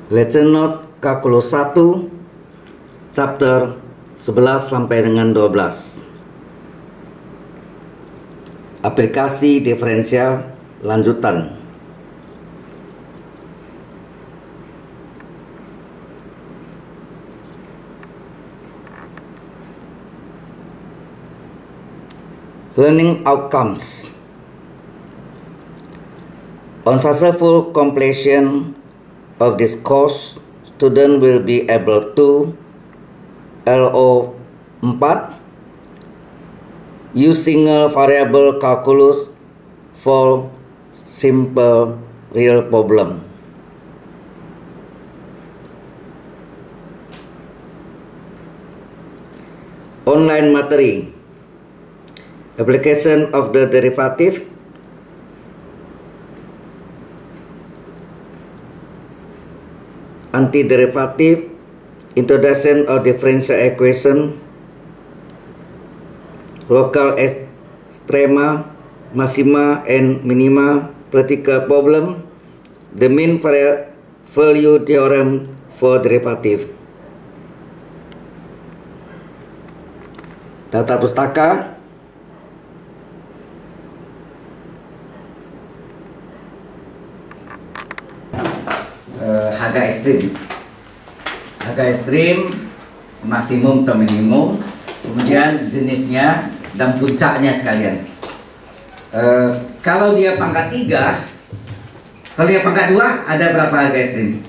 Lesson Note Kalkulus 1 Chapter 11 sampai dengan 12. Aplikasi diferensial lanjutan. Learning outcomes. On successful completion of this course, student will be able to LO4 use single variable calculus for simple real problem. Online materi. Application of the derivative, antiderivative, introduction of differential equation, local extrema, maxima and minima, practical problem, the mean value theorem for derivative. Data pustaka. Harga ekstrim, maksimum atau minimum, kemudian jenisnya dan puncaknya sekalian. Kalau dia pangkat 3, kalau dia pangkat 2, ada berapa harga ekstrim?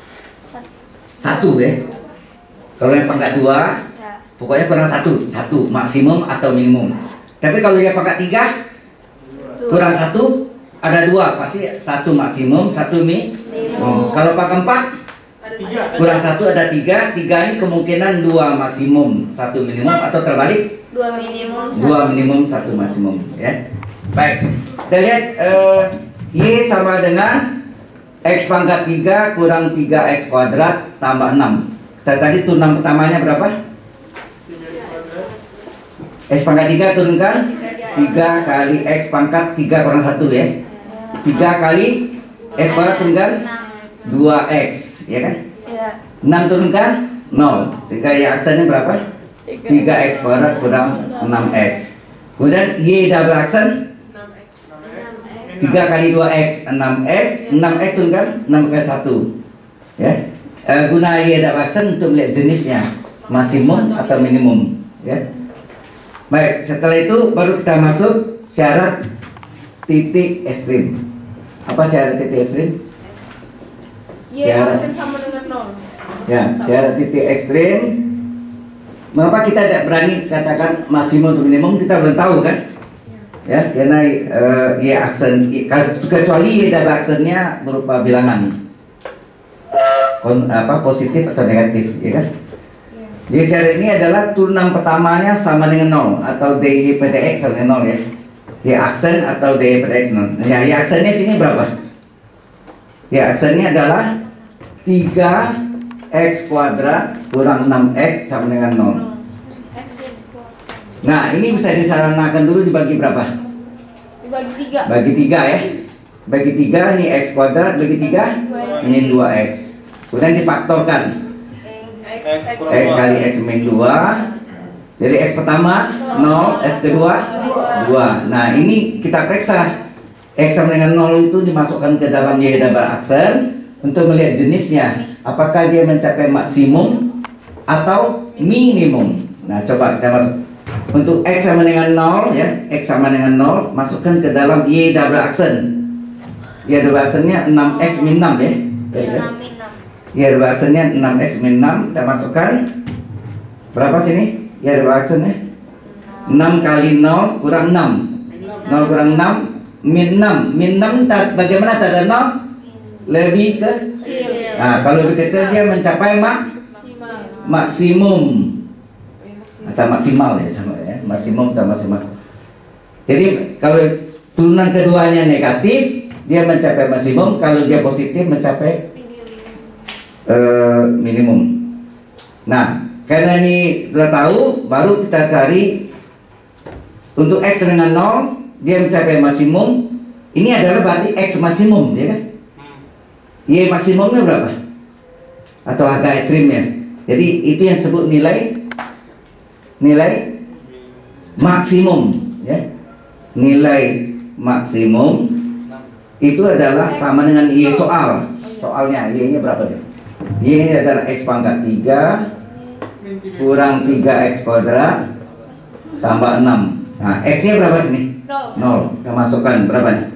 1 ya. Kalau yang pangkat 2, pokoknya kurang 1 maksimum atau minimum. Tapi kalau dia pangkat 3, kurang 1, ada 2, pasti 1 maksimum, 1 minimum. Kalau pangkat 4, kurang 1 ada 3 ini kemungkinan 2 maksimum 1 minimum, atau terbalik 2 minimum 1 maksimum ya. Baik, kita lihat Y sama dengan X pangkat 3 kurang 3X kuadrat tambah 6. Kita tadi turunan pertamanya berapa? X pangkat 3 turunkan 3 kali X pangkat 3 kurang 1 ya. 3 kali X kuadrat turunkan 2X ya kan? 6 turunkan 0, sehingga Y aksennya berapa? 3X kuadrat kurang 6X. Kemudian Y double aksen 3 kali 2X 6X, 6X turunkan 6 kali 1 ya. Guna Y double aksen untuk melihat jenisnya maksimum atau minimum ya. Baik, setelah itu baru kita masuk syarat titik ekstrim. Apa syarat titik ekstrim? Syarat sama dengan 0. Ya, syarat titik ekstrim. Mengapa kita tidak berani katakan maksimum atau minimum? Kita belum tahu kan? Ya, karena Y aksen, kecuali Y double aksennya berupa bilangan, positif atau negatif, ya kan? Jadi syarat ini adalah turunan pertamanya sama dengan 0 atau DY pada X sama dengan 0 ya. Y aksen atau DY pada X 0. Ya, Y aksennya sini berapa? Y aksennya adalah 3X kuadrat kurang 6X sama dengan 0. Nah, ini bisa disarankan dulu dibagi berapa? Dibagi 3. Bagi 3 ya. Bagi 3 ini X kuadrat, bagi 3 ini 2X. Kemudian difaktorkan. X kali X min 2. Jadi X pertama 0, X kedua 2. Nah, ini kita periksa X sama dengan 0 itu dimasukkan ke dalam Y double aksen untuk melihat jenisnya, apakah dia mencapai maksimum atau minimum. Nah, coba kita masuk. Untuk X sama dengan 0 ya, X sama dengan 0, masukkan ke dalam Y double aksen. Y double aksennya 6X min 6 ya. Y double aksennya 6X min 6, kita masukkan. Berapa sini? Y double aksennya 6 kali 0 kurang 6. 0 kurang 6 min 6. Min 6 bagaimana tak ada 0? Lebih kecil. Nah, kalau lebih kecil dia mencapai maksimum atau maksimal ya, sama ya, maksimum atau maksimal. Jadi kalau turunan keduanya negatif, dia mencapai maksimum. Kalau dia positif mencapai minimum. Nah, karena ini sudah tahu, baru kita cari untuk X dengan 0 dia mencapai maksimum. Ini adalah berarti X maksimum ya kan? Y maksimumnya berapa? atau agak ekstrim ya. Jadi itu yang disebut nilai maksimum ya. Nilai maksimum itu adalah sama dengan Y soalnya Y nya berapa deh? Y adalah X pangkat 3 kurang 3X kuadrat tambah 6. Nah X nya berapa sini? 0. Kita masukkan berapa nih?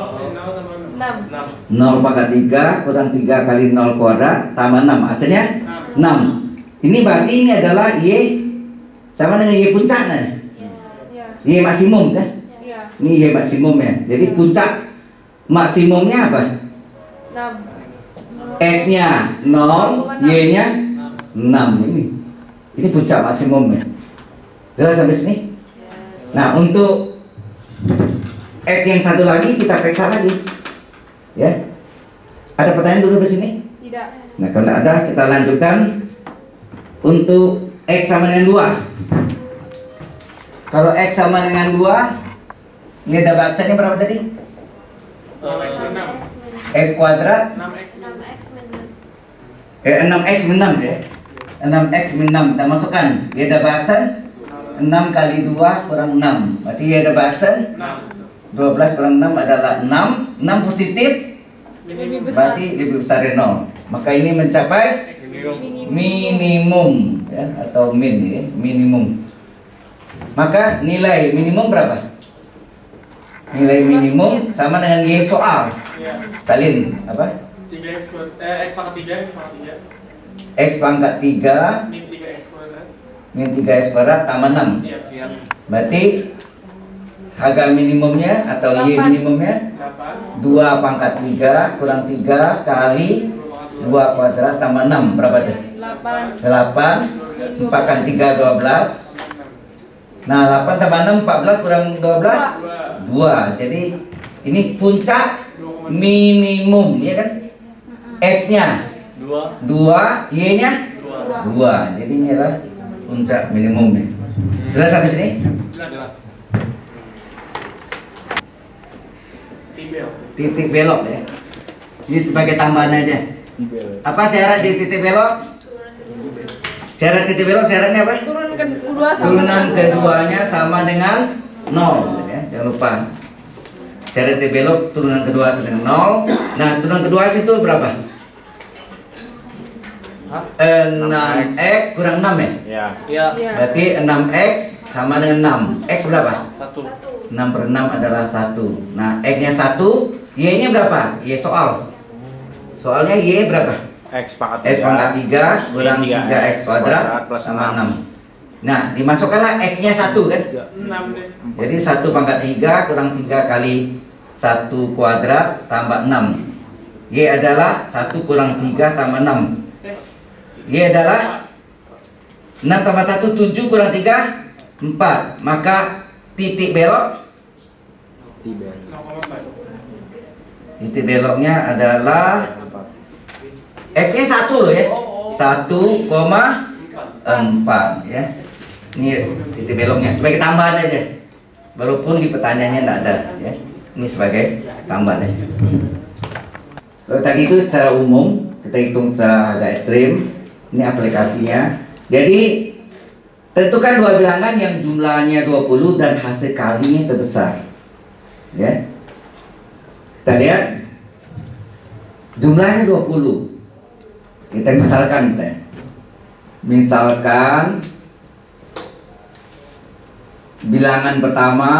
6. 0 pangkat 3 kurang 3 kali 0 kuadrat tambah 6. Hasilnya 6. Ini berarti ini adalah Y sama dengan Y puncaknya. Y maksimum kan? Ini Y maksimum ya. Jadi puncak maksimumnya apa? 6. X nya 0, Y nya 6. Ini puncak maksimumnya. Jelas sampai sini? Nah untuk X yang satu lagi kita periksa lagi ya. Ada pertanyaan dulu di sini? Tidak. Nah kalau tidak ada kita lanjutkan untuk X sama dengan 2. Kalau X sama dengan 2, lihat ada baksanya berapa tadi? X kuadrat 6X min 6 ya. 6X min 6 kita masukkan. Dia ada baksan 6 kali 2 kurang 6. Berarti dia ada baksan 12 kurang 6 adalah 6. 6 positif berarti lebih besar dari 0. Maka ini mencapai minimum ya, atau min ya, minimum. Maka nilai minimum berapa? Nilai minimum sama dengan Y soal. Salin apa? X pangkat 3 X pangkat 3 min 3X kuadrat tambah 6. Berarti harga minimumnya atau Y minimumnya 2 pangkat 3 kurang 3 kali 2 kuadrat tambah 6. Berapa tuh? 8. 4 kali 3 12. Nah 8 tambah 6 14 kurang 12 2. Jadi ini puncak minimum ya kan? X nya 2, Y nya 2. Jadi ini adalah puncak minimumnya. Jelas sampai sini? Titik belok ya. Ini sebagai tambahan aja. Apa syarat di titik belok? Syarat titik belok syaratnya apa? Turunan keduanya sama dengan 0 ya. Jangan lupa. Syarat titik belok turunan kedua sama dengan 0. Nah, turunan kedua itu berapa? 6X kurang 6 ya? Iya. Berarti 6X sama dengan 6. X berapa? 1. 6 per 6 adalah 1. Nah, X nya 1, Y nya berapa? Y soal. Soalnya Y berapa? X pangkat 3 kurang 3X kuadrat sama 6. Nah, dimasukkanlah X nya 1 kan? 6 deh. Jadi 1 pangkat 3 kurang 3 kali 1 kuadrat tambah 6. Y adalah 1 kurang 3 tambah 6. Y adalah 6 tambah 1 7 kurang 3 4. Maka titik belok titik beloknya adalah X nya 1 loh ya. 1,4 ya. Ini titik beloknya sebagai tambahan aja. Walaupun di pertanyaannya tidak ada ya. Ini sebagai tambahan aja. Kalau tadi itu secara umum kita hitung secara agak ekstrim. Ini aplikasinya. Jadi tentukan dua bilangan yang jumlahnya 20 dan hasil kalinya terbesar. Ya. Kita lihat jumlahnya 20. Kita misalkan misalnya. Misalkan bilangan pertama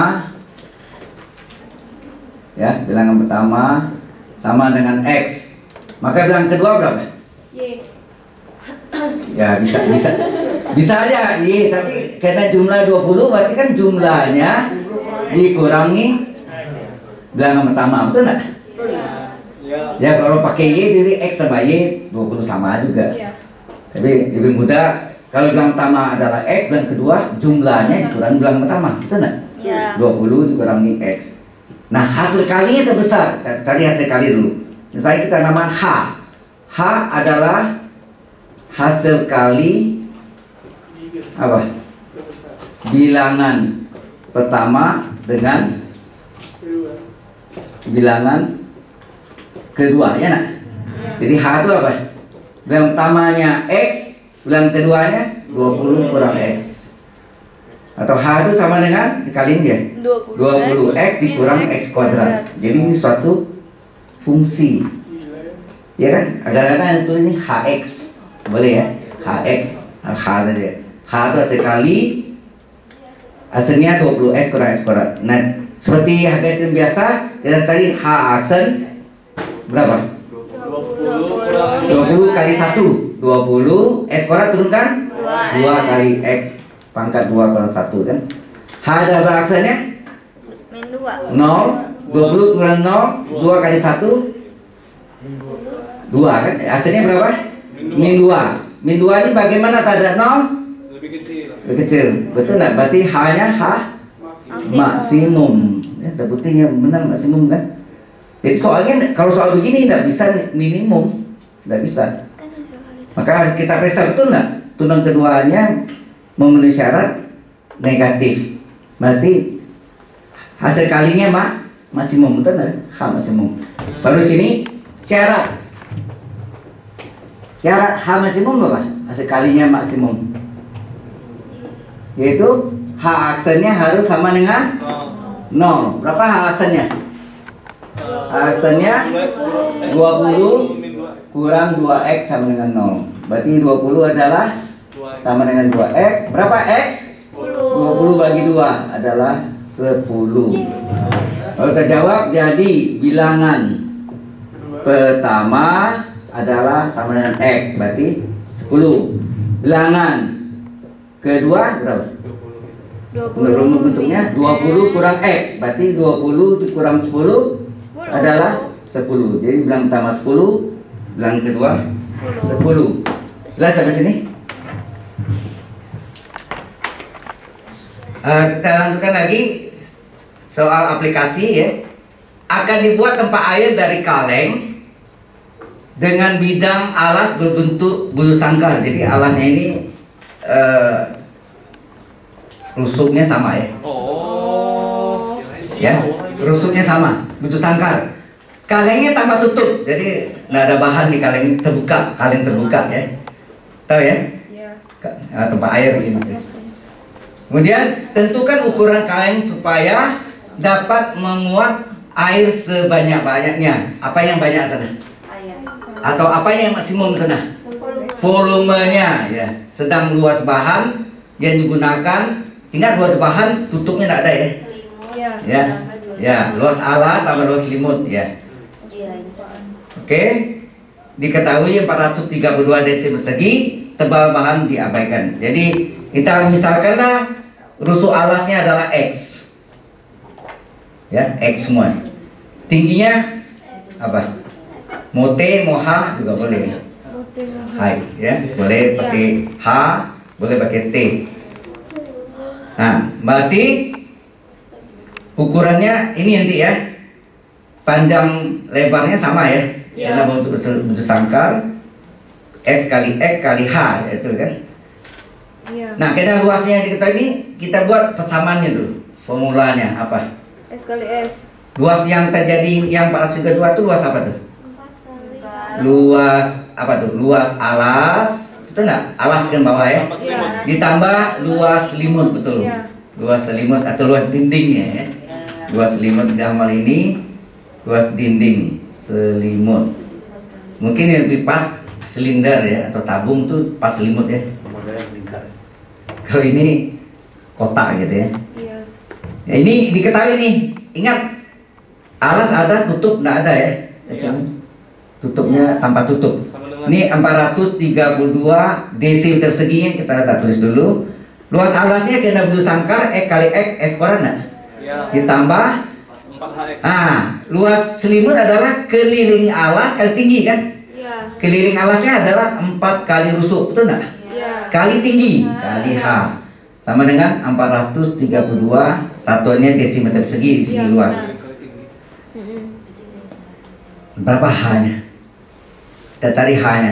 ya, bilangan pertama sama dengan X. Maka bilangan kedua berapa? Y. Ya bisa aja Y, tapi karena jumlah 20 berarti kan jumlahnya dikurangi bilangan pertama, betul enggak? Ya kalau pakai Y jadi X tambah Y 20 sama juga. Tapi lebih mudah kalau bilangan pertama adalah X, bilangan kedua jumlahnya dikurangi bilangan pertama, betul enggak? 20 dikurangi X. Nah hasil kalinya terbesar. Kita cari hasil kali dulu. Misalnya kita namakan H. H adalah hasil kali apa? Bilangan pertama dengan bilangan kedua, ya nak? Jadi H itu apa? Bilang pertamanya X, bilang keduanya 20 kurang X. Atau H itu sama dengan dikaliin dia 20X dikurang X kuadrat. Jadi ini suatu fungsi, ya kan? Kadang-kadang tulis ini HX, boleh ya? HX, H saja. H itu hasil kali, aksennya 20X kurang X kuadrat. Nah, seperti harga sistem biasa, kita cari H aksen berapa? 20 kali 1 20 X kuadrat turunkan 2 kali X pangkat 2 kurang 1 kan. H ada berapa aksennya? Min 2. 0 20 kurang 0 2 kali 1 2 kan. Aksennya berapa? Min 2. Min 2 ini bagaimana tak ada 0? Lebih kecil. Lebih kecil. Betul enggak? Berarti H-nya H maksimum. Ya, terbukti yang benar maksimum kan? Jadi soalnya kalau soal begini tidak bisa minimum, tidak bisa. Maka kita periksa betul nggak tunang keduanya memenuhi syarat negatif. Berarti hasil kalinya maksimum, betul nggak? H maksimum. Baru sini syarat H maksimum apa? Hasil kalinya maksimum. Yaitu H aksennya harus sama dengan 0. Berapa H aksennya? Aksennya 20 kurang 2X sama dengan 0. Berarti 20 adalah sama dengan 2X. Berapa X? 20 bagi 2 adalah 10. Kalau kita jawab, jadi bilangan pertama adalah sama dengan X, berarti 10. Bilangan kedua berapa? 20 bentuknya 20 kurang X, berarti 20 dikurang 10 adalah 10. Jadi bilangan pertama 10, bilangan kedua 10. Jelas sampai sini? Kita lanjutkan lagi soal aplikasi ya. Akan dibuat tempat air dari kaleng dengan bidang alas berbentuk bulu sangkar. Jadi alasnya ini rusuknya sama ya. Ya, rusuknya sama, bentuk sangkar. Kalengnya tanpa tutup, jadi nggak ada bahan di kaleng, terbuka, kaleng terbuka ya. Tahu ya? Tempat air begini. Kemudian tentukan ukuran kaleng supaya dapat menguap air sebanyak-banyaknya. Apa yang banyak sana? Atau apa yang maksimum sana? Volumenya ya. Sedang luas bahan yang digunakan. Ingat luas bahan tutupnya tidak ada ya. Ya, ya, luas alas tambah luas selimut ya. Oke, diketahui 432 desi persegi, tebal bahan diabaikan. Jadi kita misalkanlah rusuk alasnya adalah X, ya X semua. Tingginya apa? Mau T, mau H juga boleh. Hai, ya boleh pakai H, boleh pakai T. Nah, berarti ukurannya ini nanti ya, panjang lebarnya sama ya, karena bentuk sangkar X kali X kali H itu kan. Nah, karena luasnya diketahui ini kita buat persamaannya dulu, formulanya apa? S kali S. Luas yang terjadi yang 432 itu luas apa tuh? Luas apa tuh? Luas alas, betul nggak? Alas kan bawah ya. Ditambah luas selimut, betul. Luas selimut atau luas dindingnya ya. Luas selimut dalam hal ini luas dinding selimut. Mungkin yang lebih pas silinder ya atau tabung tuh pas selimut ya. Kalau ini kotak gitu ya. Ya ini diketahui nih. Ingat alas ada, tutup nggak ada ya. Tutupnya tanpa tutup. Ini 432 desi perseginya kita tulis dulu. Luas alasnya kena bentuk sangkar X kali X kuadrat nggak? Ditambah 4HX. Luas selimut adalah keliling alas kali tinggi kan? Keliling alasnya adalah 4 kali rusuk, betul nggak? Kali tinggi kali H sama dengan 432 satuannya desimeter persegi di sini luas. Berapa H-nya? Kita cari H-nya.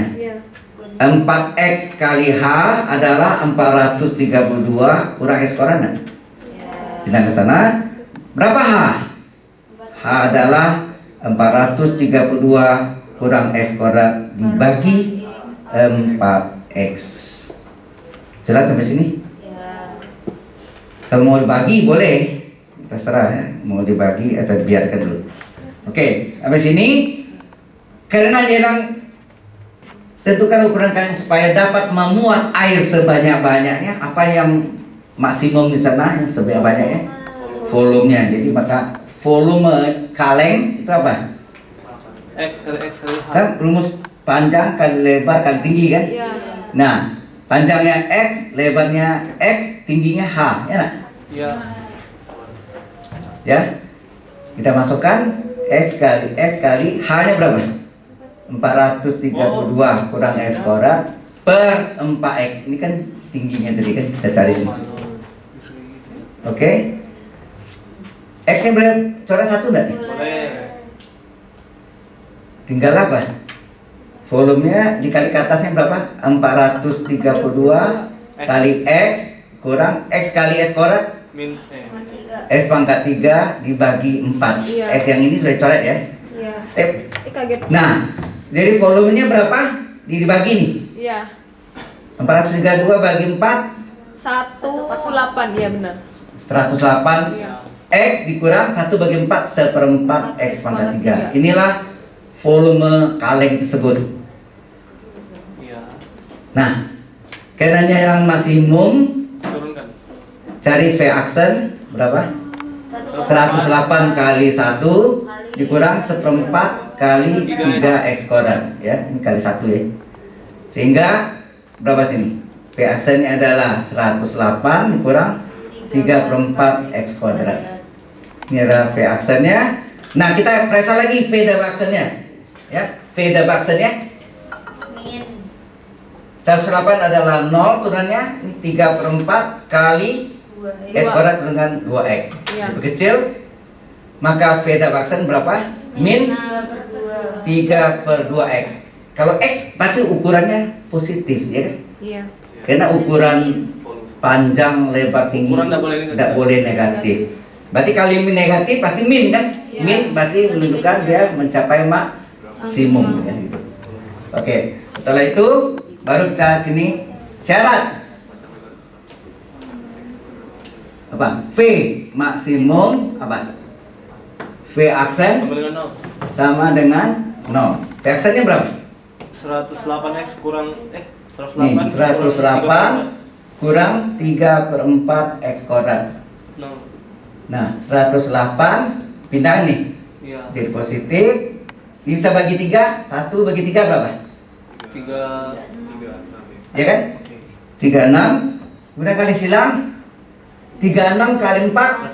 4X kali H adalah 432 kurang X kuadrat nggak? Kita ke sana. Berapa H? H adalah 432 kurang X kuadrat dibagi 4x. Jelas sampai sini? Ya. Kalau mau dibagi boleh, terserah ya, mau dibagi atau dibiarkan dulu. Oke, sampai sini. Karena dia bilang tentukan ukuran kalian supaya dapat memuat air sebanyak-banyaknya. Apa yang maksimum di sana yang sebanyak-banyaknya? Volumenya. Jadi maka volume kaleng itu apa? X kali H. Kan rumus panjang kali lebar kali tinggi kan? Iya. Nah, panjangnya X, lebarnya X, tingginya H, ya nak? Iya. Ya, kita masukkan S kali H-nya berapa? 432 kurang S kuadrat per 4X. Ini kan tingginya tadi kan kita cari sini. Oke. X-nya boleh coret satu enggak? Boleh. Tinggal apa? Volumenya dikali ke atasnya berapa? 432 kali X kurang X kali S kuadrat Min S pangkat 3 dibagi 4. Iya. X yang ini sudah dicoret ya. Iya. Eh, Kaget. Nah, jadi volumenya berapa? Dibagi nih. Iya. 432 bagi 4 18, iya benar. 108 Iya. X dikurang 1 bagi 4 1/4 X pangkat 3. Inilah volume kaleng tersebut. Iya. Nah, karenanya yang maksimum Turunkan. cari V aksen berapa? 108 kali 1 dikurang 1/4 kali 3X kuadrat ya. Ini kali 1 ya. Sehingga berapa sini? V aksennya adalah 108 dikurang 3/4 X kuadrat. Ini adalah V aksennya. Nah, kita periksa lagi V double aksennya. Ya, V double aksennya Min 108 adalah 0 turunannya. Ini 3/4 kali X kuadrat dengan 2X. Iya. Lebih kecil, maka V double aksen berapa? Min 3/2X. Kalau X pasti ukurannya positif ya kan? Iya. Karena ukuran panjang lebar tinggi Ukuran nggak boleh negatif. tidak boleh negatif. Berarti kali min negatif pasti min kan? Iya. Min pasti menunjukkan dia mencapai maksimum ya, gitu. Oke, setelah itu baru kita sini syarat apa? V maksimum apa? V aksen Sama dengan 0. sama dengan 0. V aksennya berapa? 108X kurang Nih, 108 kurang 3/4 X kuadrat. 0. Nah, 108 pindahan nih Iya. jadi positif. Ini bisa bagi 3, 1 bagi 3 berapa? 3. Ya kan? 36. Kemudian kali silang 36 kali 4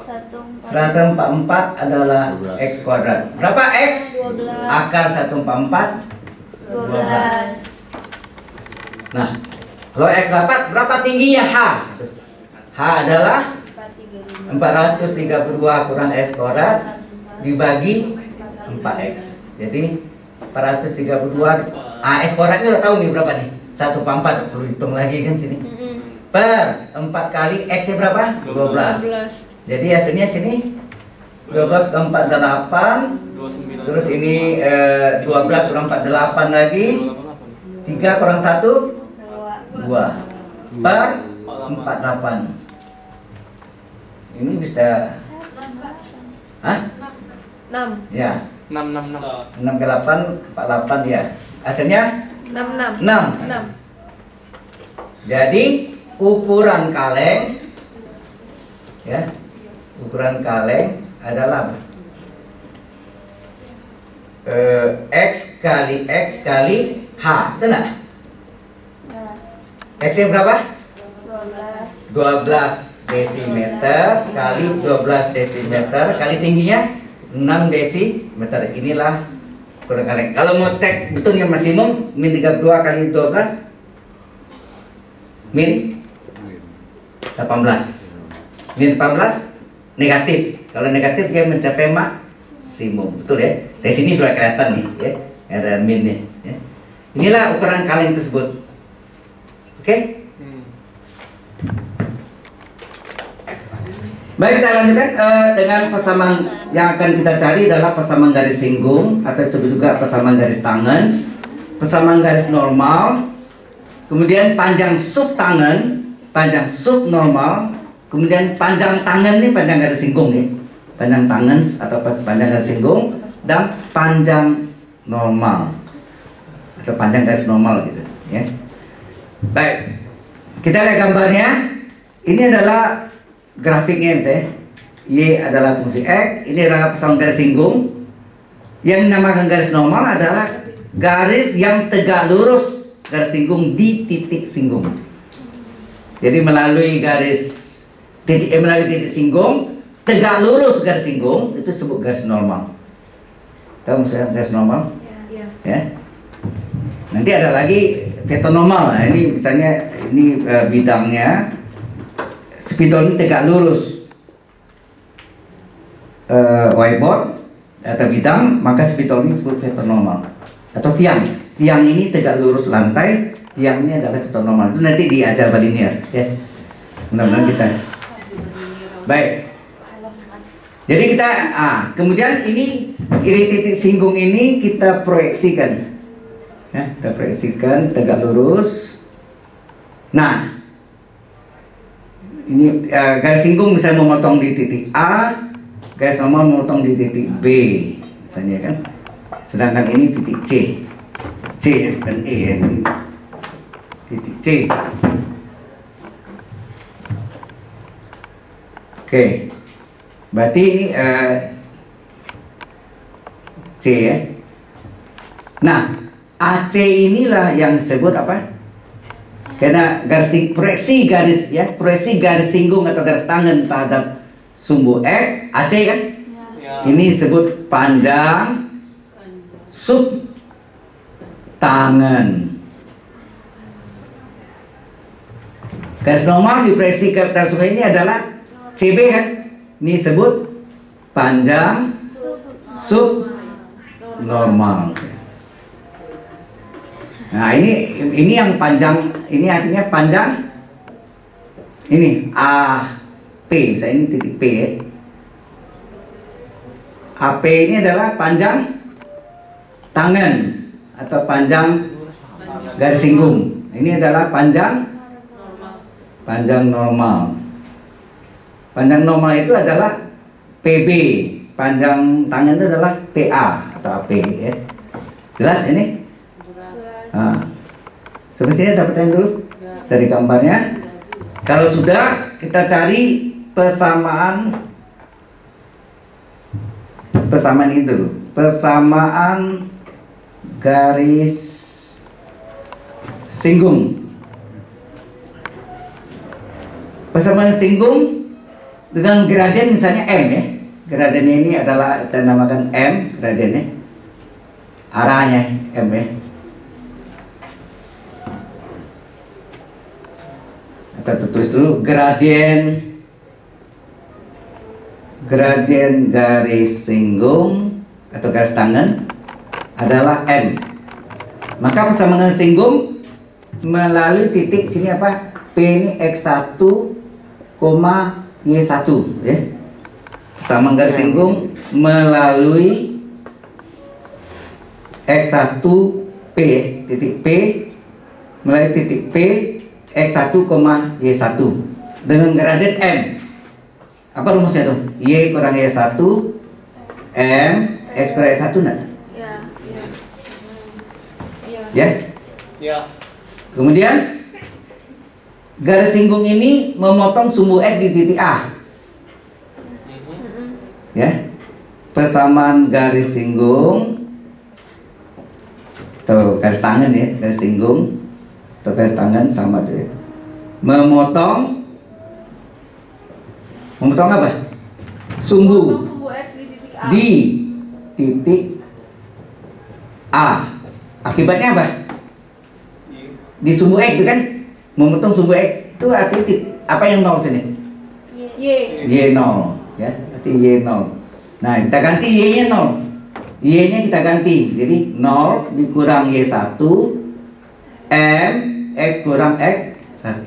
144 adalah X kuadrat. Berapa X? 12. Akar 144 12. Nah, kalau X dapat berapa tingginya H? H adalah 432 kurang S kuadrat dibagi 4X. Jadi 432 S kuadratnya udah tahu nih berapa nih? 1/4 perlu hitung lagi kan sini. Per 4 kali X nya berapa? 12. 12. Jadi hasilnya sini 12 ke 4 8. 29. Terus ini 12 kurang 4 8 lagi. 3 kurang 1 2 per 48. Ini bisa 6. ya 6. 6 ke 8 48 ya. Hasilnya 6. 6. Jadi ukuran kaleng ya. Ukuran kaleng adalah apa? X kali X kali H, betul nggak? X nya berapa? 12 desimeter kali 12 desimeter kali tingginya 6 desimeter. Inilah ukuran kaleng. Kalau mau cek betul yang maksimum min 32 kali 12 min 18. Min 18 negatif. Kalau negatif dia mencapai maksimum. Betul ya? Dari sini sudah kelihatan nih ya. Ada min nih ya. Inilah ukuran kaleng tersebut. Oke? Baik, kita lanjutkan dengan persamaan yang akan kita cari adalah persamaan garis singgung atau disebut juga persamaan garis tangens. persamaan garis normal, kemudian panjang sub tangan, panjang sub normal, kemudian panjang tangan nih, panjang garis singgung nih, panjang tangan atau panjang garis singgung, dan panjang normal atau panjang garis normal gitu ya. Baik, kita lihat gambarnya. Ini adalah grafiknya misalnya. Y adalah fungsi X, ini adalah persamaan garis singgung. Yang dinamakan garis normal adalah garis yang tegak lurus garis singgung di titik singgung. Jadi melalui melalui titik singgung, tegak lurus garis singgung, itu disebut garis normal. Tahu maksudnya garis normal? Ya. Nanti ada lagi vektor normal. Nah, ini misalnya ini bidangnya spidol ini tegak lurus whiteboard atau bidang, maka spidol ini disebut vektor normal. Atau tiang ini tegak lurus lantai, tiang ini adalah vektor normal. Itu nanti diajar linear ya. Mudah-mudahan kita baik. Jadi kita kemudian ini titik singgung ini kita proyeksikan ya, kita proyeksikan tegak lurus. Nah, ini garis singgung misalnya memotong di titik A, garis normal memotong di titik B misalnya kan. Sedangkan ini titik C dan E ya. Titik C. Oke. Berarti ini C ya. Nah, AC inilah yang disebut apa? Karena proyeksi garis singgung atau garis tangan terhadap sumbu X, AC kan? Ya. Ini disebut panjang sub tangan. Garis normal diproyeksi ke atas sumbu ini adalah CB kan? Ini disebut panjang sub normal. Nah, ini yang panjang, ini artinya panjang ini AP, misalnya ini titik P ya. AP ini adalah panjang tangan atau panjang garis singgung. Ini adalah panjang normal. Panjang normal itu adalah PB, panjang tangan itu adalah PA atau AP ya. Jelas ini? Nah, semestinya dapetin dulu dari gambarnya. Kalau sudah, kita cari persamaan itu, persamaan garis singgung. Persamaan singgung dengan gradien misalnya M ya. Gradiennya ini adalah kita namakan M, gradiennya. Arahnya M ya. Kita tulis dulu gradien garis singgung atau garis tangan adalah M. Maka persamaan singgung melalui titik sini apa? P ini X1, Y1 ya. Persamaan garis singgung melalui X1 P ya. Titik P melalui titik P X1, Y1 dengan gradien M. Apa rumusnya tuh? Y kurang Y1 M X kurang Y1 enggak? Ya. Kemudian garis singgung ini memotong sumbu X di titik A. Ya. Persamaan garis singgung atau garis tangan ya, garis singgung atau garis tangan sama tuh ya. Memotong apa? Sumbu X di titik A. Akibatnya apa? Di sumbu X itu kan memotong sumbu X itu artinya apa yang nol sini? Y nol ya, arti Y nol. Nah, kita ganti Y-nya nol. Y-nya kita ganti. Jadi 0 dikurang Y1 M X kurang X1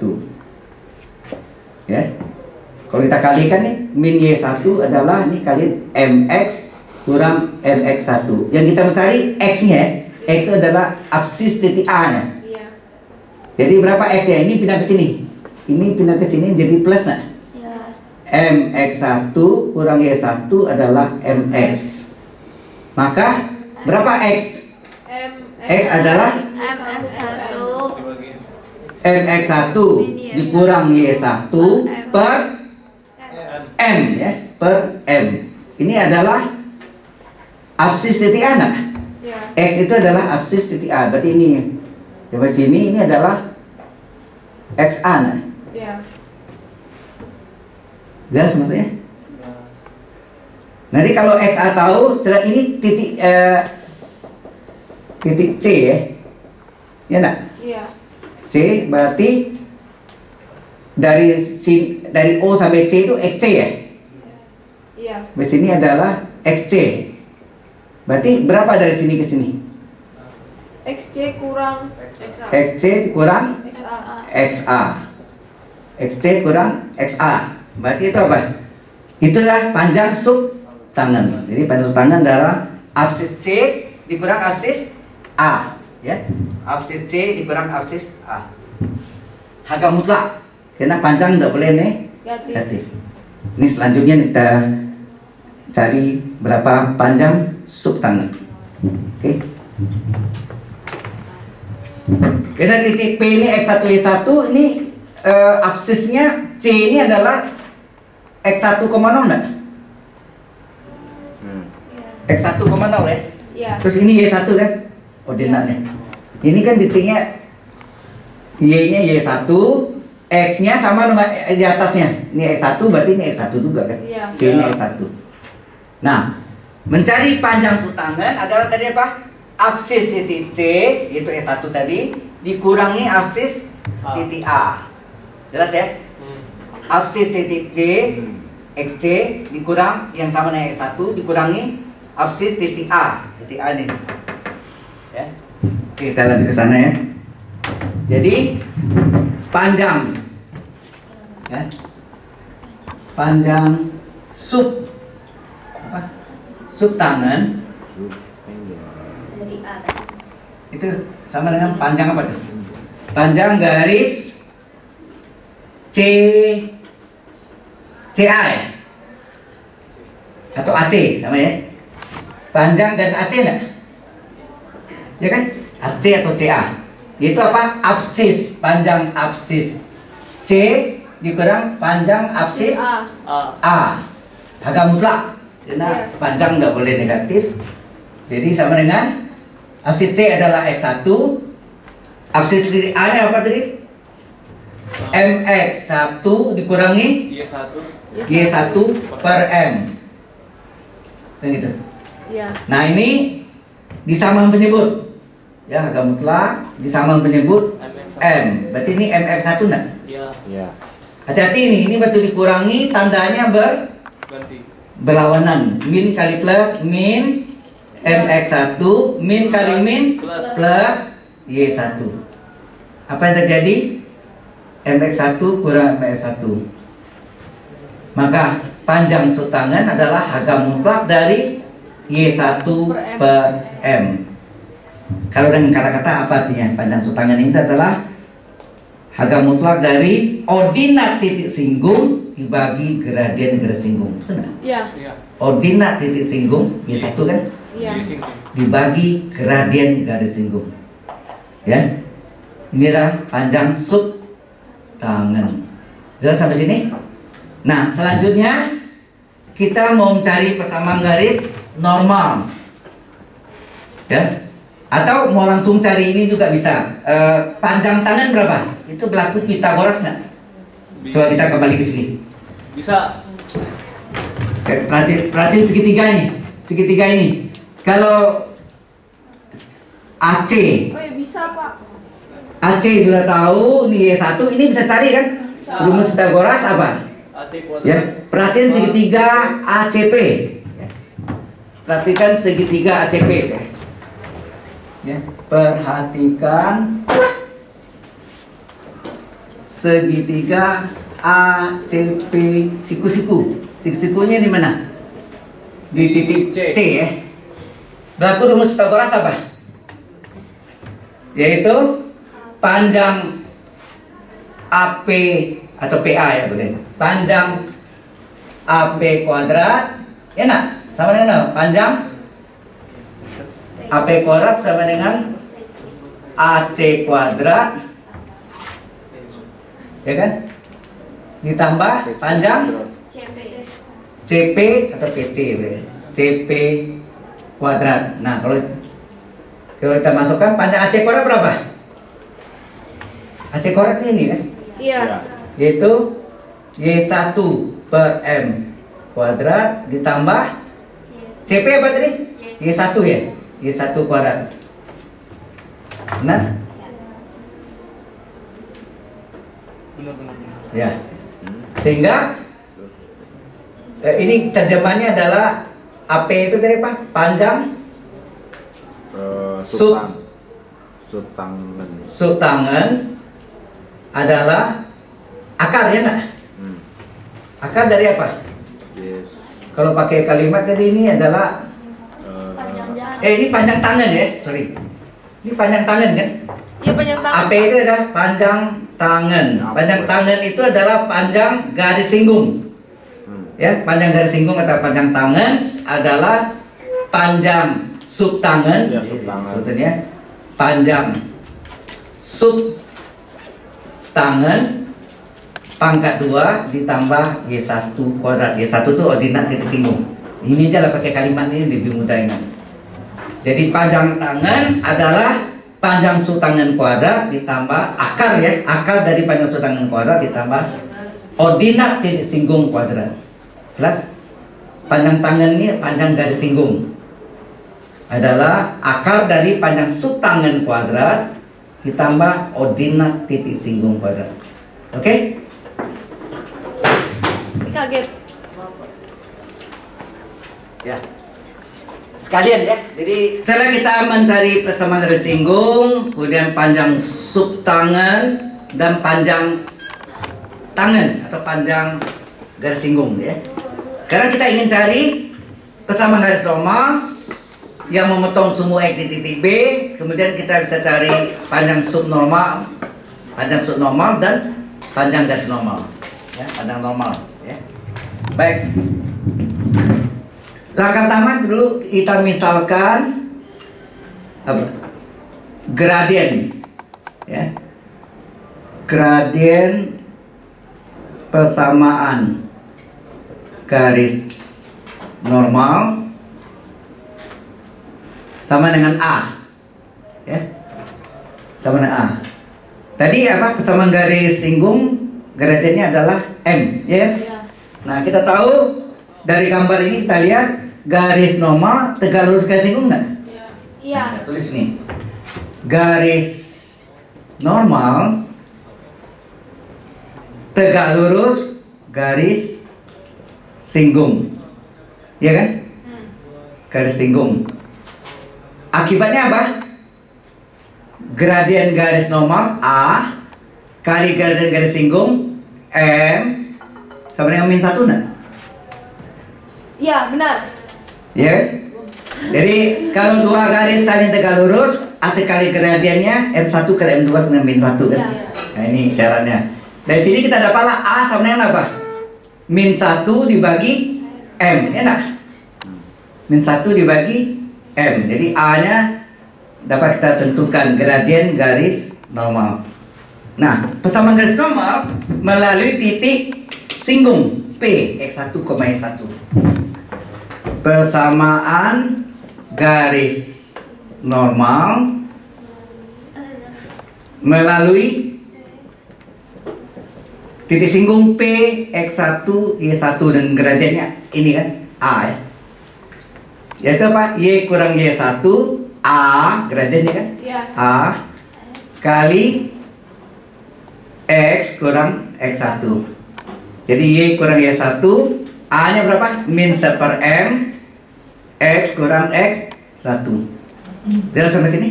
ya. Kalau kita kalikan nih, min Y1 adalah ini kali MX kurang MX1. Yang kita mencari X nya X itu adalah absis titik A nya. Iya. Jadi berapa X ya? Ini pindah ke sini. Ini pindah ke sini jadi plus nak. Iya. MX1 kurang Y1 adalah MX. Maka berapa X? X adalah MM1 dibagi MX1 dikurang Y1 per M ya, per M. Ini adalah absis titik A nak? Iya. X itu adalah absis titik A. Berarti ini coba sini ini adalah XA nak? Iya. Jelas maksudnya? ya. Nanti kalau XA tahu, setelah ini titik C ya, ya nak? Iya. C berarti dari O sampai C itu XC ya. Iya. Di sini adalah XC. Berarti berapa dari sini ke sini? XC kurang XA. XC kurang XA. XA. XC kurang XA. Berarti itu apa? Itulah panjang sub tangan. Jadi panjang sub tangan adalah absis C dikurang absis A, ya. Absis C dikurang absis A. Harga mutlak. Karena panjang tidak boleh negatif. Ini selanjutnya kita cari berapa panjang sub tangan. Oke. Karena titik P ini X1 Y1 ini absisnya C ini adalah X1,0 enggak? X1,0 ya. Iya. Terus ini Y1 kan? Ordinatnya. Ini kan titiknya Y-nya Y1, X-nya sama dengan di atasnya. Ini X1 berarti ini X1 juga kan? Iya. C-nya X1. Nah, mencari panjang sub tangan adalah tadi apa? Absis titik C, yaitu S1 tadi, dikurangi absis titik A. Jelas ya? Absis titik C, XC dikurang yang sama dengan X1 dikurangi absis titik A. Titik A ini. Ya. Oke, kita lanjut ke sana ya. Jadi panjang ya. Panjang sub apa? Sub tangan Dari A. itu sama dengan panjang apa tuh? Panjang garis CA ya? Atau AC sama ya? Panjang garis AC enggak? Ya kan? AC atau CA. Itu apa? Absis, panjang absis C dikurang panjang absis A. A. Harga mutlak. Karena panjang enggak boleh negatif. Jadi sama dengan absis C adalah X1. Absis titik A nya apa tadi? MX1 dikurangi Y1 Y1 per M. Kan gitu. Iya. Nah ini disamakan penyebut. Ya, harga mutlak disamakan penyebut M. Berarti ini MX1 enggak? ya Hati-hati ini betul dikurangi tandanya ganti berlawanan. Min kali plus min MX1 min kali min plus Y1. Apa yang terjadi? MX1 kurang MX1. Maka panjang sub tangan adalah harga mutlak dari Y1 per M. Kalau dengan kata-kata apa artinya? Panjang sub tangan ini adalah harga mutlak dari ordinat titik singgung dibagi gradien garis singgung. Betul nggak? Iya. Ordinat titik singgung Y1 kan Iya. dibagi gradien garis singgung. Ya. Inilah panjang sub tangan. Jelas sampai sini? Nah, selanjutnya kita mau mencari persamaan garis normal. Ya. Atau mau langsung cari ini juga bisa. Panjang tangan berapa? Itu berlaku Pitagoras nggak? Coba kita kembali ke sini. bisa Perhatiin segitiga ini. Segitiga ini. Kalau AC, Oh ya bisa Pak. AC sudah tahu ini Y1, ini bisa cari kan? Rumus Pitagoras apa? AC kuadrat Ya, perhatiin segitiga ACP. Ya. Perhatikan segitiga ACP. Ya, perhatikan segitiga ACP siku-siku. Siku-sikunya di mana? Di titik C ya. Berlaku rumus Pitagoras apa? yaitu panjang AP atau PA ya boleh. Panjang AP kuadrat, ya nak? Sama dengan apa? Panjang AP kuadrat sama dengan AC kuadrat, ya kan? Ditambah panjang CP atau PC, CP kuadrat. Nah, kalau kita masukkan panjang AC kuadrat berapa? AC kuadrat ini kan? Iya. Yaitu Y1 per M kuadrat ditambah CP apa tadi? Y1 ya? Y1 kuadrat. Benar? Benar. Ya. Sehingga ini terjemahannya adalah AP itu dari apa? Panjang subtangen adalah akar ya nak? Akar dari apa? Yes. Kalau pakai kalimat tadi ini adalah ini panjang tangan ya, sorry. Ini panjang tangan kan? Iya, panjang tangan. AP itu adalah panjang tangan. Panjang tangan itu adalah panjang garis singgung. Ya, panjang garis singgung atau panjang tangan adalah panjang subtangan. Ya, subtangan. Sebetulnya panjang subtangan pangkat 2 ditambah Y1 kuadrat. Y1 itu ordinat titik singgung. Ini aja lah pakai kalimat ini lebih mudah ingat. Jadi panjang tangan adalah panjang subtangan kuadrat ditambah akar ya, akar dari panjang subtangan kuadrat ditambah ordinat titik singgung kuadrat. Jelas? Panjang tangan ini panjang garis singgung adalah akar dari panjang subtangan kuadrat ditambah ordinat titik singgung kuadrat. Oke? Kaget. Ya. Sekalian ya. Jadi setelah kita mencari persamaan garis singgung, kemudian panjang subtangan dan panjang tangan atau panjang garis singgung ya. Sekarang kita ingin cari persamaan garis normal yang memotong semua X di titik B, kemudian kita bisa cari panjang subnormal dan panjang garis normal. Ya, panjang normal ya. Baik. Langkah pertama dulu kita misalkan apa? Gradien ya. Gradien persamaan garis normal sama dengan A ya. Sama dengan A. Tadi apa? Persamaan garis singgung gradiennya adalah M ya. Nah, kita tahu dari gambar ini kita lihat garis normal tegak lurus garis singgung nggak? Iya. Nah, tulis nih. Garis normal tegak lurus garis singgung. Iya kan? Garis singgung. Akibatnya apa? Gradien garis normal A kali gradien garis singgung M sama dengan min 1 enggak? Iya, benar. Ya. Jadi kalau dua garis saling tegak lurus, A sekali gradiennya M1 kali M2 sama min 1 kan? Ya. Nah, ini syaratnya. Dari sini kita dapatlah A sama dengan apa? Min 1 dibagi M, ya enggak? Min 1 dibagi M. Jadi A-nya dapat kita tentukan gradien garis normal. Nah, persamaan garis normal melalui titik singgung P X1, Y1. Persamaan garis normal melalui titik singgung P X1 Y1 dan gradiennya ini kan A ya. Yaitu apa? Y kurang Y1 A gradiennya kan? Iya. A kali X kurang X1. Jadi Y kurang Y1, A nya berapa? Min 1 per M, X kurang X1. Jelas sampai sini?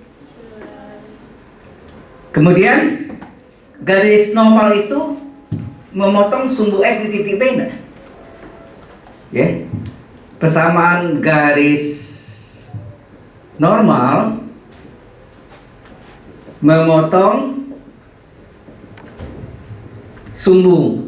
Kemudian garis normal itu memotong sumbu X di titik B enggak? Ya. Persamaan garis normal memotong sumbu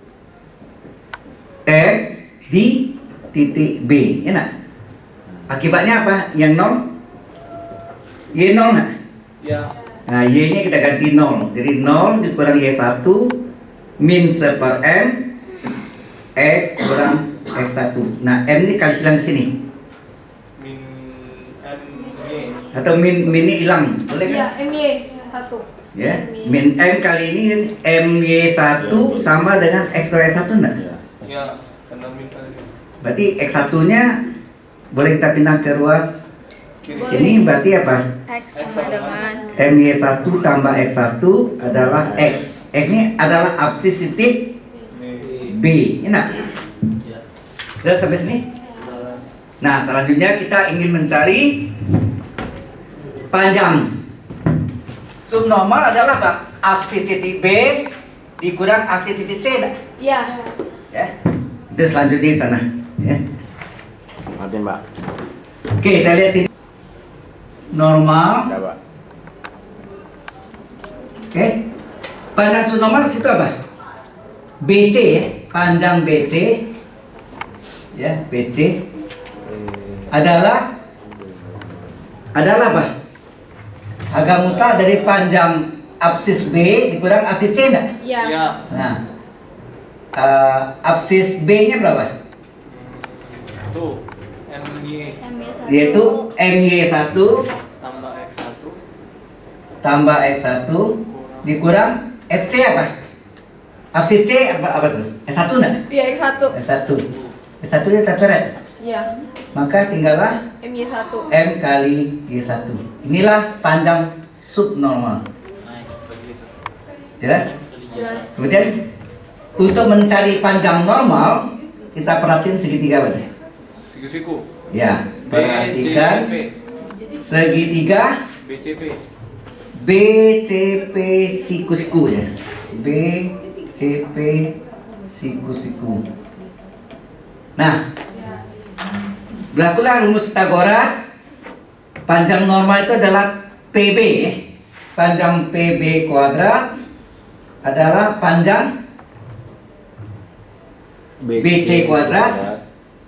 X di titik B. Enak. Akibatnya apa? Yang nol, Y nol nggak? Ya. Nah, Y nya kita ganti 0. Jadi 0 dikurang Y1 min 1 per M X kurang X1. Nah, M ini kali silang ke sini. Min M Y. Atau min ini hilang. Boleh Iya, kan? MY 1. Ya. Min M kali ini MY1 sama dengan X kurang X1 enggak? Ya, karena min kali ini. Berarti X1 nya boleh kita pindah ke ruas Kiri. sini, berarti apa? X sama dengan MY1 tambah X1 adalah X. X ini adalah absis titik B. Enak? Sudah sampai sini? Nah, selanjutnya kita ingin mencari panjang. Subnormal adalah apa? Absis titik B dikurang absis titik C. Enggak? Iya. Ya. Itu selanjutnya di sana. Ya. Matiin, Pak. Oke, kita lihat sini. Normal. Ada, Pak. Oke. Panjang subnormal di situ apa? BC ya. Panjang BC. Ya, BC adalah apa? Harga mutlak dari panjang absis B dikurang absis C enggak? Iya. Ya. Nah, absis B-nya berapa? Tuh. MY Yaitu MY1 tambah X1 tambah X1 dikurang FC apa? Absis C apa tuh? S1 enggak? Iya, X1. S1. S1 nya kita coret. Iya. Maka tinggallah MY 1. M kali Y1. Inilah panjang subnormal. Jelas? Jelas. Kemudian untuk mencari panjang normal kita perhatiin segitiga apa? Siku-siku. Ya, perhatikan segitiga BCP. BCP siku-siku ya. BCP siku-siku. Nah, berlakulah rumus Pythagoras. Panjang normal itu adalah PB ya. Panjang PB kuadrat adalah panjang BC kuadrat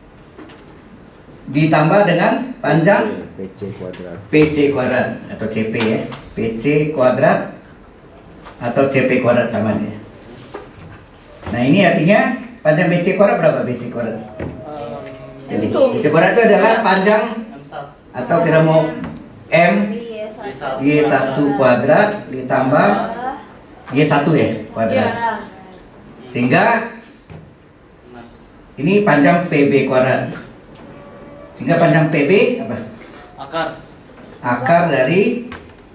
ditambah dengan panjang PC kuadrat. PC kuadrat atau CP ya. PC kuadrat atau CP kuadrat sama dia. Nah, ini artinya panjang BC kuadrat berapa BC kuadrat? Jadi Itu. BC kuadrat itu adalah panjang atau kita mau M Y1 kuadrat ditambah Y1 ya kuadrat. Iya. Sehingga ini panjang PB kuadrat. Sehingga panjang PB apa? Akar. Akar dari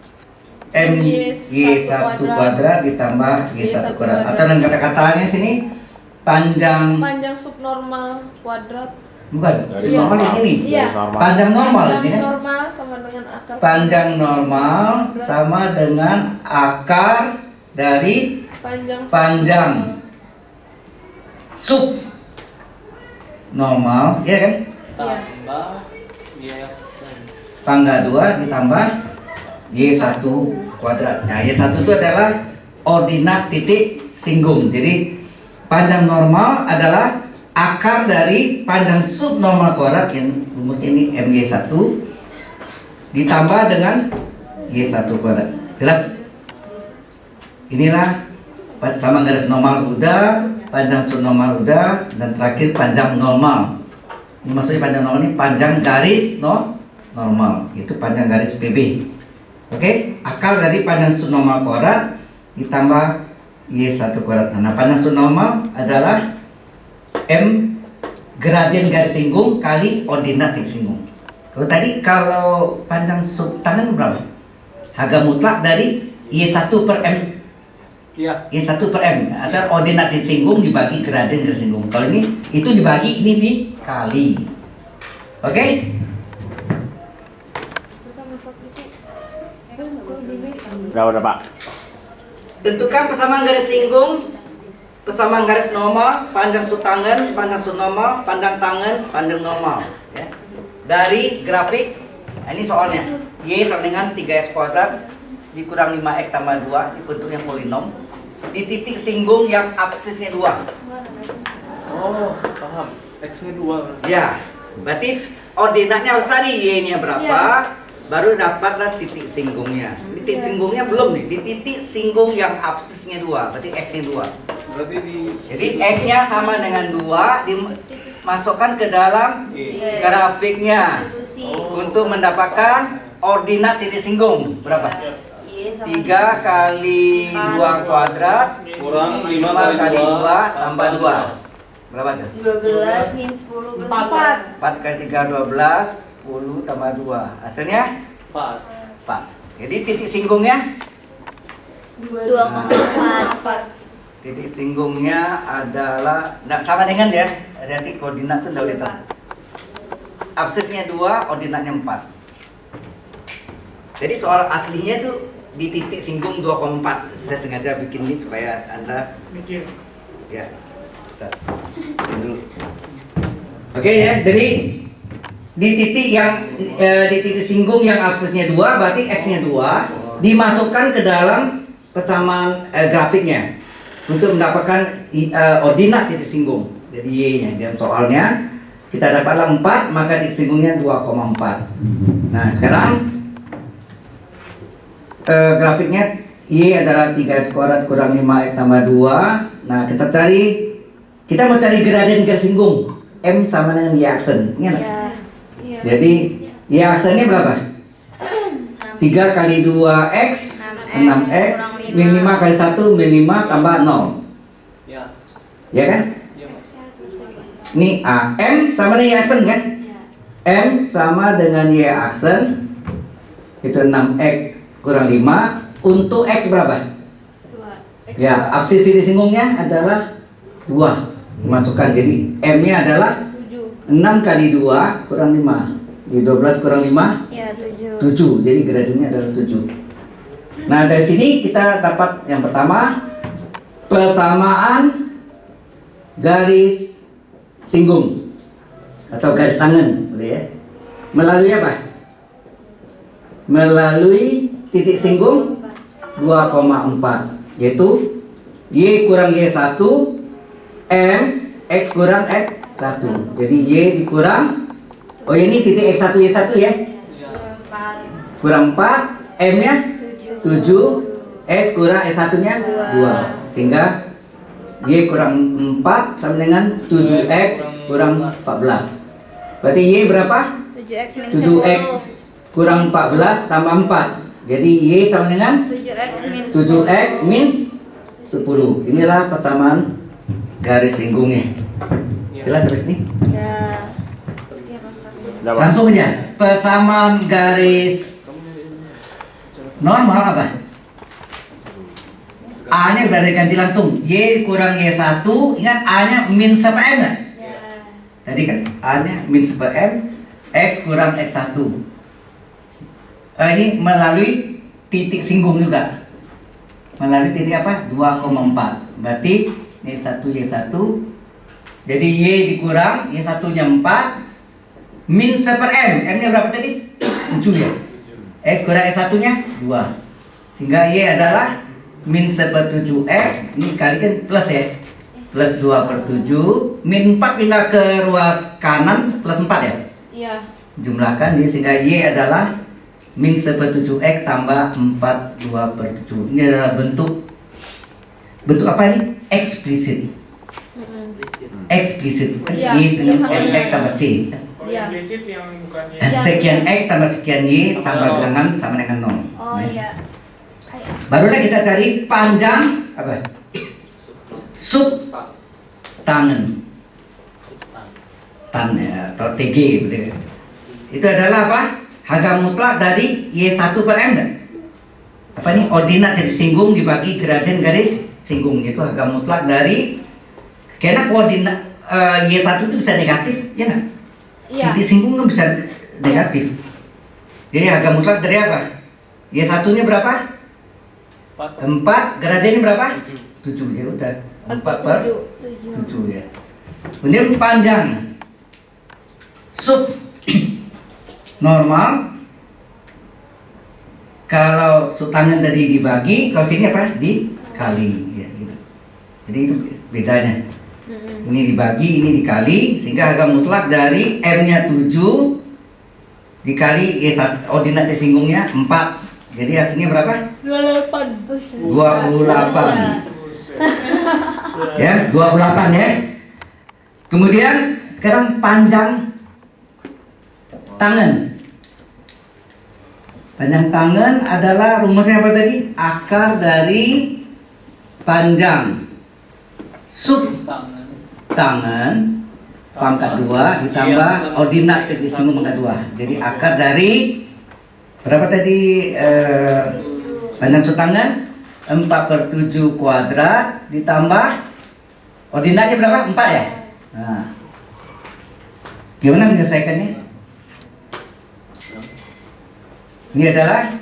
MY1 kuadrat ditambah Y1 kuadrat. Atau dengan kata-katanya sini panjang subnormal kuadrat. bukan Dari subnormal di sini. Iya. Panjang normal ini kan. Normal sama dengan akar. Panjang normal sama dengan akar dari panjang sub normal, ya kan? Tambah Y Pangga 2 ditambah Y1 kuadrat. Nah, Y1 itu adalah ordinat titik singgung. Jadi panjang normal adalah akar dari panjang subnormal kuadrat yang rumus ini MY1 ditambah dengan Y1 kuadrat. Jelas? Inilah sama garis normal udah, panjang subnormal udah, dan terakhir panjang normal. Ini maksudnya panjang normal ini panjang garis normal, itu panjang garis PB. Oke, akar dari panjang subnormal kuadrat ditambah Y1 kuadrat. Nah, panjang subnormal adalah M gradien garis singgung kali ordinat titik singgung. Kalau panjang sub tangan berapa? Harga mutlak dari Y1 per M. Iya. Y1 per M atau ordinat titik singgung dibagi gradien garis singgung. Kalau ini itu dibagi, ini dikali. Oke? Udah, Pak. Tentukan persamaan garis singgung, persamaan garis normal, panjang sub tangan, panjang sub normal, panjang tangan, panjang normal. Ya. Dari grafik, nah ini soalnya Y sama dengan 3S kuadrat dikurang 5x tambah 2 di bentuk yang polinom di titik singgung yang absisnya 2. Oh, paham. X-nya 2. Ya, berarti ordinatnya harus cari y-nya berapa, baru dapatlah titik singgungnya. Titik singgungnya belum nih, di titik singgung yang absisnya 2, berarti x-nya 2. Berarti Jadi x-nya sama dengan 2, dimasukkan ke dalam grafiknya untuk mendapatkan ordinat titik singgung berapa? 3 kali 2 kuadrat kurang 5 5 kali 2 tambah 2. Berapa tuh? 12 min 10 4. 4 kali 3 12, 10 tambah 2. Hasilnya 4. Jadi titik singgungnya 2,4. titik singgungnya adalah sama dengan ya. Hati-hati koordinat tuh enggak boleh salah. Absisnya 2, ordinatnya 4. Jadi soal aslinya tuh di titik singgung 2,4. Saya sengaja bikin ini supaya Anda mikir. Ya. Dulu. Oke ya, jadi di titik yang di titik singgung yang absisnya 2 berarti x-nya 2 dimasukkan ke dalam persamaan grafiknya untuk mendapatkan ordinat titik singgung. Jadi y-nya dalam soalnya kita dapatlah 4, maka titik singgungnya 2,4. Nah, sekarang grafiknya y adalah 3x kuadrat kurang 5x tambah 2. Nah, kita mau cari gradien garis singgung M sama dengan Y aksen. Ingat? Iya. Jadi Y aksennya berapa? 3 kali 2x 6x min 5 kali 1 min 5 tambah 0. Ya. Ya kan? Ya, Mas. Ini A, M sama dengan Y aksen kan? M sama dengan Y aksen itu 6x kurang 5 untuk x berapa? 2. Ya, absis titik singgungnya adalah 2. Masukkan, jadi M-nya adalah 7. 6 kali 2 kurang 5. Jadi 12 kurang 5 Ya, 7. 7. Jadi gradiennya adalah 7. Nah, dari sini kita dapat yang pertama persamaan garis singgung atau garis tangan, boleh ya? Melalui apa? Melalui titik singgung 2,4, yaitu Y kurang Y1 M X kurang X1. Jadi Y dikurang, oh ini titik X1 Y1 ya, kurang 4, M nya 7, X kurang X1 nya 2, sehingga Y kurang 4 sama dengan 7X kurang 14. Berarti Y berapa? 7x min 7X 10. kurang 14 tambah 4. Jadi Y sama dengan 7X min 10. Inilah persamaan garis singgungnya. Jelas sampai sini? Ya. Langsung aja. Persamaan garis normal apa? A-nya udah diganti langsung. Y kurang Y1. Ingat A-nya min 1 M nggak? Tadi kan A-nya min 1 M, X kurang X1. Ini melalui titik singgung juga. Melalui titik apa? 2,4. Berarti Y1 Y1. Jadi Y dikurang Y1 nya 4 min 1 M. M nya berapa tadi? 7 ya. X kurang X1 nya 2. Sehingga Y adalah min 1/7 X. Ini kalikan plus ya. Plus 2/7. Min 4 pindah ke ruas kanan plus 4 ya. Iya. Jumlahkan dia sehingga Y adalah min 1/7 X tambah 4 2/7. Ini adalah bentuk apa ini? Eksplisit. Eksplisit. Iya, Y dengan iya, MX tambah C. Iya. Implisit yang bukannya Sekian X tambah sekian Y tambah bilangan sama dengan 0. Oh iya. Barulah kita cari panjang apa? Sub tangan. Tan ya, atau TG gitu. Itu adalah apa? Harga mutlak dari Y1 per M kan? Apa ini? Ordinat titik singgung dibagi gradien garis singgung, itu harga mutlak dari, karena koordinat Y1 itu bisa negatif, ya nggak? Iya. Titik singgung kan bisa negatif. Jadi harga mutlak dari apa? Y1 nya berapa? 4, gradiennya berapa? 7, ya udah 4 per 7 ya. Kemudian panjang sub normal kalau tangan tadi dibagi, kalau sini apa? Dikali. Ya, gitu. Jadi itu bedanya. Ini dibagi, ini dikali, sehingga harga mutlak dari M-nya 7 dikali ordinat singgungnya 4. Jadi hasilnya berapa? 28. 28. Ya, 28 ya. Kemudian sekarang panjang tangan. Panjang tangan adalah rumusnya apa tadi? Akar dari panjang sub tangan pangkat 2 ditambah ordinat disinggung pangkat 2. Jadi akar dari berapa tadi panjang sub tangan? 4/7 kuadrat ditambah ordinatnya berapa? 4 ya? Nah, gimana menyelesaikannya? Ini adalah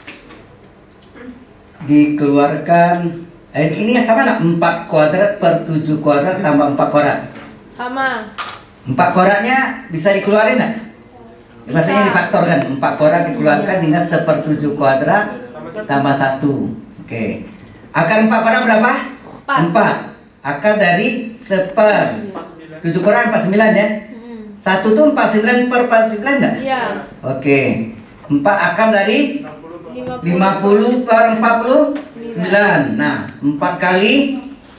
dikeluarkan ini sama nak 4 kuadrat per 7 kuadrat tambah 4 kuadrat. Sama. 4 kuadratnya bisa dikeluarin nggak? Maksudnya difaktorkan. 4 kuadrat dikeluarkan dengan 1/7 kuadrat tambah 1. Oke. Akar 4 kuadrat berapa? 4. Akar dari 1/7 kuadrat 49 ya? 1 tuh 49 per 49 enggak? Iya. Oke. 4 akar dari 50 per 49. Nah, 4 kali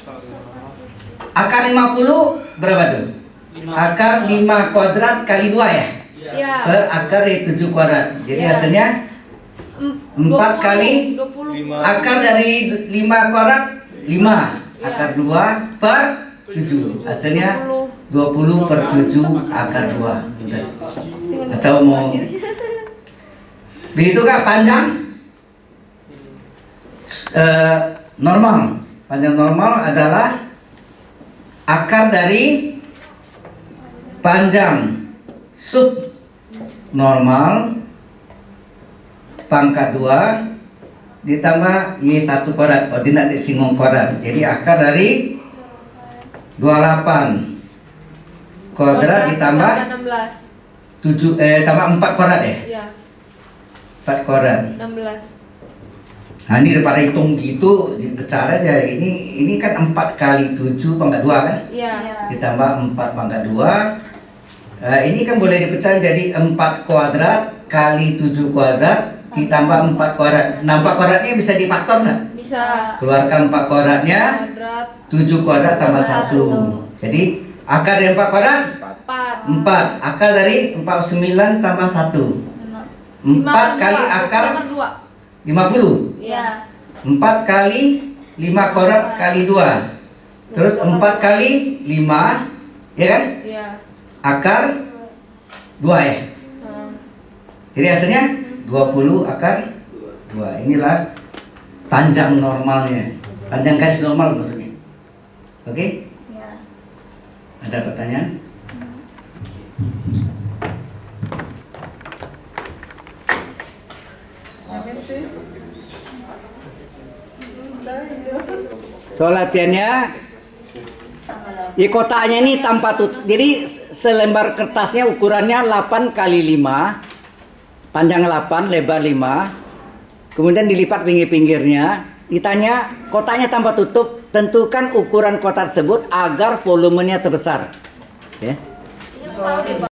akar 50 berapa tuh? Akar 5 kuadrat kali 2 ya? Iya. Per akar 7 kuadrat. Jadi hasilnya 4 kali 20. akar dari 5 kuadrat 5. Akar 2 per 7. Hasilnya 20 per 7 akar 2. Atau mau begitu kak panjang normal. Panjang normal adalah akar dari panjang sub normal pangkat 2 ditambah Y1 kuadrat ordinat disinggung kuadrat. Jadi akar dari 28 kuadrat ditambah 16. tambah 4 kuadrat ya? Iya. 4 kuadrat. 16. Nah ini daripada hitung gitu cara aja. Ini kan 4 kali 7 pangkat 2 kan? Iya. Ditambah 4 pangkat 2. Ini kan boleh dipecah jadi 4 kuadrat kali 7 kuadrat ditambah 4 kuadrat. Nah 4 kuadratnya bisa difaktor nggak? Bisa. Keluarkan 4 kuadratnya, Kuadrat 7 kuadrat tambah 1. Jadi akar dari 4 kuadrat 4. 4. Akar dari 49 tambah 1. 4 kali akar 50. Iya. 4 kali 5 kuadrat kali 2. Terus 4 kali 5, ya kan? Iya. Akar 2 ya. Jadi hasilnya 20 akar 2. Inilah panjang normalnya. Panjang garis normal maksudnya. Oke? Iya. Ada pertanyaan? So latihannya di kotaknya ini tanpa tutup. Jadi selembar kertasnya ukurannya 8 kali 5, panjang 8, lebar 5. Kemudian dilipat pinggir-pinggirnya. Ditanya kotaknya tanpa tutup, tentukan ukuran kotak tersebut agar volumenya terbesar. Oke.